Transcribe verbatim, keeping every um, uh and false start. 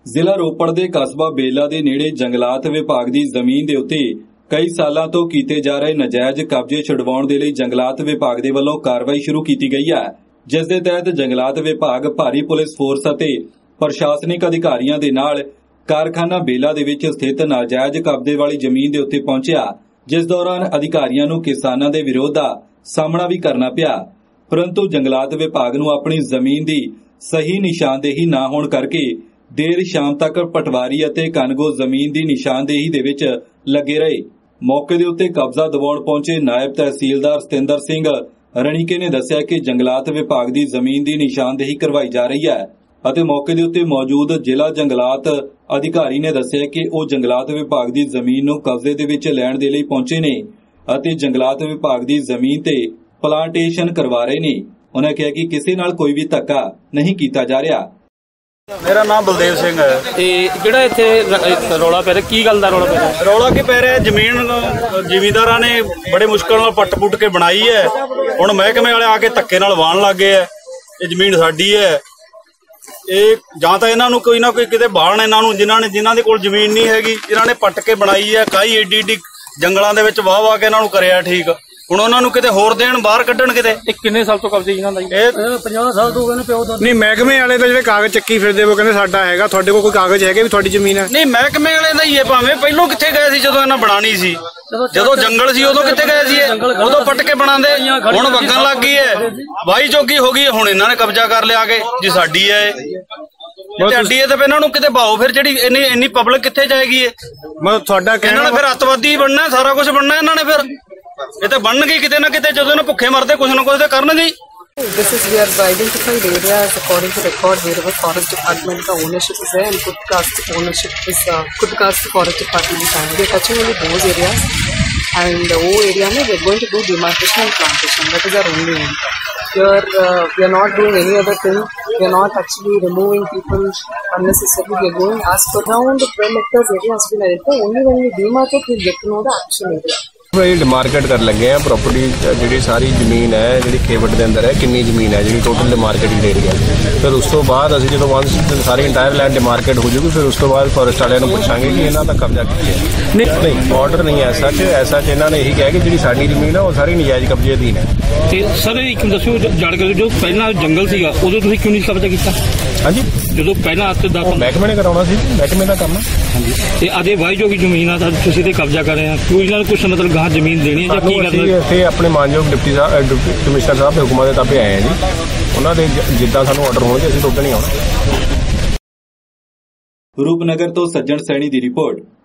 ਜ਼ਿਲ੍ਹਾ ਰੋਪੜ ਦੇ ਕਸਬਾ ਬੇਲਾ ਦੇ ਨੇੜੇ ਜੰਗਲਾਤ ਵਿਭਾਗ ਦੀ ਜ਼ਮੀਨ ਦੇ ਉੱਤੇ ਕਈ ਸਾਲਾਂ ਤੋਂ ਕੀਤੇ ਜਾ ਰਹੇ ਨਾਜਾਇਜ਼ ਕਬਜ਼ੇ ਛੁਡਵਾਉਣ ਦੇ ਲਈ ਜੰਗਲਾਤ ਵਿਭਾਗ ਦੇ ਵੱਲੋਂ ਕਾਰਵਾਈ ਸ਼ੁਰੂ ਕੀਤੀ ਗਈ ਹੈ, ਜਿਸ ਦੇ ਤਹਿਤ ਜੰਗਲਾਤ ਵਿਭਾਗ ਭਾਰੀ ਪੁਲਿਸ ਫੋਰਸ ਅਤੇ ਪ੍ਰਸ਼ਾਸਨਿਕ ਅਧਿਕਾਰੀਆਂ ਦੇ ਨਾਲ ਕਾਰਖਾਨਾ ਬੇਲਾ ਦੇ ਵਿੱਚ ਸਥਿਤ ਨਾਜਾਇਜ਼ ਕਬਜ਼ੇ ਵਾਲੀ ਜ਼ਮੀਨ ਦੇ ਉੱਤੇ ਪਹੁੰਚਿਆ, ਜਿਸ ਦੌਰਾਨ ਅਧਿਕਾਰੀਆਂ ਨੂੰ ਕਿਸਾਨਾਂ ਦੇ ਵਿਰੋਧ ਦਾ ਸਾਹਮਣਾ ਵੀ ਕਰਨਾ ਪਿਆ। ਪਰੰਤੂ ਜੰਗਲਾਤ ਵਿਭਾਗ ਨੂੰ ਆਪਣੀ ਜ਼ਮੀਨ ਦੀ ਸਹੀ ਨਿਸ਼ਾਨਦੇਹੀ ਨਾ ਹੋਣ ਕਰਕੇ ਦੇਰ ਸ਼ਾਮ ਤੱਕ ਪਟਵਾਰੀ ਅਤੇ ਕਾਨੂੰਗੋ ਜ਼ਮੀਨ ਦੀ ਨਿਸ਼ਾਨਦੇਹੀ ਦੇ ਵਿੱਚ ਲੱਗੇ ਰਹੇ। ਮੌਕੇ ਦੇ ਉੱਤੇ ਕਬਜ਼ਾ ਦਿਵਾਉਣ ਪਹੁੰਚੇ ਨਾਇਬ ਤਹਿਸੀਲਦਾਰ ਸਤਿੰਦਰ ਸਿੰਘ ਰਣੀਕੇ ਨੇ ਦੱਸਿਆ ਕਿ ਜੰਗਲਾਤ ਵਿਭਾਗ ਦੀ ਜ਼ਮੀਨ ਦੀ ਨਿਸ਼ਾਨਦੇਹੀ ਕਰਵਾਈ ਜਾ ਰਹੀ ਹੈ ਅਤੇ ਮੌਕੇ ਦੇ ਉੱਤੇ ਮੌਜੂਦ ਜ਼ਿਲ੍ਹਾ ਜੰਗਲਾਤ ਅਧਿਕਾਰੀ ਨੇ ਦੱਸਿਆ ਕਿ ਉਹ ਜੰਗਲਾਤ ਵਿਭਾਗ ਦੀ ਜ਼ਮੀਨ ਨੂੰ ਕਬਜ਼ੇ ਦੇ ਵਿੱਚ ਲੈਣ ਦੇ ਲਈ ਪਹੁੰਚੇ ਨੇ ਅਤੇ ਜੰਗਲਾਤ ਵਿਭਾਗ ਦੀ ਜ਼ਮੀਨ ਤੇ ਪਲਾਂਟੇਸ਼ਨ ਕਰਵਾ ਰਹੇ ਨੇ। ਉਹਨਾਂ ਕਿਹਾ ਕਿ ਕਿਸੇ ਨਾਲ ਕੋਈ ਵੀ ਧੱਕਾ ਨਹੀਂ ਕੀਤਾ ਜਾ ਰਿਹਾ। मेरा नाम बलदेव सिंह है। ਤੇ ਜਿਹੜਾ ਇੱਥੇ ਰੌਲਾ ਪੈ ਰਿਹਾ, ਕੀ ਗੱਲ ਦਾ ਰੌਲਾ ਪੈ ਰਿਹਾ? ਰੌਲਾ ਕੀ ਪੈ ਰਿਹਾ, ਜ਼ਮੀਨ ਜ਼ਿਮੀਂਦਾਰਾਂ ਨੇ ਬੜੇ ਮੁਸ਼ਕਲ ਨਾਲ ਪੱਟ ਪੁੱਟ ਕੇ ਬਣਾਈ ਹੈ। ਹੁਣ ਮਹਿਕਮੇ ਵਾਲੇ ਆ ਕੇ ਧੱਕੇ ਨਾਲ ਵਾਹਣ ਲੱਗ ਗਏ ਹੈ। ਇਹ ਜ਼ਮੀਨ ਸਾਡੀ ਹੈ। ਇਹ ਜਾਂ ਤਾਂ ਇਹਨਾਂ ਨੂੰ ਕੋਈ ਨਾ ਕੋਈ ਕਿਤੇ ਬਾਹਣ, ਇਹਨਾਂ ਨੂੰ ਜਿਨ੍ਹਾਂ ਨੇ ਜਿਨ੍ਹਾਂ ਦੇ ਕੋਲ ਜ਼ਮੀਨ ਨਹੀਂ ਹੈਗੀ, ਜਿਨ੍ਹਾਂ ਨੇ ਪੱਟ ਕੇ ਬਣਾਈ ਹੈ, ਕਾਈ ਏਡੀ ਏਡੀ ਜੰਗਲਾਂ ਦੇ ਵਿੱਚ ਵਾਹ ਵਾਹ ਕੇ ਇਹਨਾਂ ਨੂੰ ਕਰਿਆ ਠੀਕ। ਹੁਣ ਉਹਨਾਂ ਨੂੰ ਕਿਤੇ ਹੋਰ ਦੇਣ, ਬਾਹਰ ਕੱਢਣ ਕਿਤੇ। ਇਹ ਕਿੰਨੇ ਸਾਲ ਤੋਂ ਕਬਜ਼ੇ ਇਹਨਾਂ ਦਾ? ਇਹ ਪੰਜਾਹ ਸਾਲ ਤੋਂ ਕਹਿੰਦੇ ਪਿਓ ਦਾ। ਨਹੀਂ, ਮਹਿਕਮੇ ਵਾਲੇ ਤਾਂ ਜਿਹੜੇ ਕਾਗਜ਼ ਚੱਕੀ ਫਿਰਦੇ ਉਹ ਕਹਿੰਦੇ ਸਾਡਾ ਹੈਗਾ। ਤੁਹਾਡੇ ਕੋਲ ਕੋਈ ਕਾਗਜ਼ ਹੈਗੇ ਵੀ ਤੁਹਾਡੀ ਜ਼ਮੀਨ ਹੈ? ਨਹੀਂ, ਮਹਿਕਮੇ ਵਾਲੇ ਦਾ ਹੀ ਹੈ। ਭਾਵੇਂ ਪਹਿਲੋਂ ਕਿੱਥੇ ਗਏ ਸੀ ਜਦੋਂ ਇਹਨਾਂ ਬਣਾਣੀ ਸੀ, ਜਦੋਂ ਜੰਗਲ ਸੀ ਉਦੋਂ ਕਿੱਥੇ ਗਏ ਸੀ? ਉਦੋਂ ਪੱਟ ਕੇ ਬਣਾਉਂਦੇ। ਹੁਣ ਵਗਣ ਲੱਗ ਗਈ ਹੈ, ਵਾਈ ਚੌਕੀ ਹੋ ਗਈ। ਹੁਣ ਇਹਨਾਂ ਨੇ ਕਬਜ਼ਾ ਕਰ ਲਿਆ ਕੇ ਜੀ ਸਾਡੀ ਹੈ ਇਹ ਅੱਡੀ ਹੈ। ਤੇ ਇਹਨਾਂ ਨੂੰ ਕਿਤੇ ਭਾਓ, ਫਿਰ ਜਿਹੜੀ ਇੰਨੀ ਇੰਨੀ ਪਬਲਿਕ ਕਿੱਥੇ ਜਾਏਗੀ? ਇਹ ਮਤਲਬ ਤੁਹਾਡਾ ਇਹਨਾਂ ਨੇ ਫਿਰ ਅੱਤਵਾਦੀ ਬਣਨਾ, ਸਾਰਾ ਕੁਝ ਬਣਨਾ ਇਹਨਾਂ ਨੇ। ਫਿਰ ਇਹ ਤਾਂ ਬਣਨਗੇ ਕਿਤੇ ਨਾ ਕਿਤੇ, ਜਦੋਂ ਇਹਨਾਂ ਭੁੱਖੇ ਮਰਦੇ ਕੁਝ ਨਾ ਕੁਝ ਤਾਂ ਕਰਨਗੇ। This is we are identified areas according to record wherever forest department का ownership is there and Khud Caste ownership is uh, Khud Caste forest department is there. We are touching only those areas and वो area में we are going to do demarcation and plantation. That is our only aim. Here uh, we are not doing any other thing. We are not actually removing people unnecessarily. We are going as per around twelve hectares area has been identified. Only when we demarcate we get to know the actual area. ਡਿਮਾਰਕੇਟ ਕਰ ਲੱਗੇ ਆ property, ਜਿਹੜੀ ਸਾਰੀ ਜ਼ਮੀਨ ਹੈ ਜਿਹੜੀ ਖੇਵਟ ਦੇ ਅੰਦਰ ਹੈ, ਕਿੰਨੀ ਜ਼ਮੀਨ ਹੈ ਜਿਹੜੀ ਟੋਟਲ ਡਿਮਾਰਕੇਟਿੰਗ ਏਰੀਆ। ਫਿਰ ਉਸ ਤੋਂ ਬਾਅਦ ਅਸੀਂ ਜਦੋਂ ਵੰਸ ਸਾਰੀ ਇੰਟਾਇਰ ਲੈਂਡ ਡਿਮਾਰਕੇਟ ਹੋ ਜੂਗੀ, ਫਿਰ ਉਸ ਤੋਂ ਬਾਅਦ ਫੋਰੈਸਟ ਵਾਲਿਆਂ ਨੂੰ ਪੁੱਛਾਂਗੇ ਕਿ ਇਹਨਾਂ ਦਾ ਕਬਜ਼ਾ ਕਿੱਥੇ ਹੈ। ਨਹੀਂ ਨਹੀਂ, ਆਰਡਰ ਨਹੀਂ ਹੈ ਐਸਾ ਕਿ ਐਸਾ ਕਿ ਇਹਨਾਂ ਨੇ ਇਹੀ ਕਿਹਾ ਕਿ ਜਿਹੜੀ ਸਾਡੀ ਜ਼ਮੀਨ ਹੈ ਉਹ ਸਾਰੀ ਨਜਾਇਜ਼ ਕਬਜ਼ੇ ਅਧੀਨ ਹੈ। ਤੇ ਸਰ ਇੱਕ ਦੱਸਿਓ, ਜਾਣਕਾਰੀ ਜੋ ਪਹਿਲਾਂ ਜੰਗਲ ਸੀਗਾ ਉਦੋਂ ਤੁਸੀਂ ਕਿਉਂ ਨਹੀਂ ਕਬਜ਼ਾ ਕੀਤਾ? ਹਾਂਜੀ, ਜਦੋਂ ਪਹਿਲਾਂ ਅੱਜ ਦਾ ਮਹਿਕਮੇ ਨੇ ਕਰਾਉਣਾ ਸੀ, ਮਹਿਕਮੇ ਦਾ ਕੰਮ ਹੈ। ਹਾਂਜੀ, ਤੇ ਅਜੇ ਵਾਈ ਜੋਗੀ ਜ਼ਮੀਨ ਆ ਤਾਂ ਤੁਸੀਂ ਤੇ ਕਬਜ਼ਾ ਕਰ ਰਹੇ ਆ, ਕਿਉਂ ਇਹਨਾਂ ਨੂੰ ਕੁਛ ਮਤਲਬ ਗਾਹ ਜ਼ਮੀਨ ਦੇਣੀ ਹੈ ਜਾਂ ਕੀ ਕਰਨਾ? ਇੱਥੇ ਆਪਣੇ ਮਾਨਯੋਗ ਡਿਪਟੀ ਸਾਹਿਬ ਡਿਪਟੀ ਕਮਿਸ਼ਨਰ ਸਾਹਿਬ ਦੇ ਹੁਕਮਾਂ ਦੇ ਤਾਬੇ ਆਏ ਆ ਜੀ। ਉਹਨਾਂ ਦੇ ਜਿੱਦਾਂ ਸਾਨੂੰ ਆਰਡਰ ਹੋਣਗੇ ਅਸੀਂ ਉਦੋਂ ਨਹੀਂ ਆਉਣਾ। ਰੂਪਨਗਰ ਤੋਂ ਸੱਜਣ ਸੈਣੀ ਦੀ ਰਿਪੋਰਟ।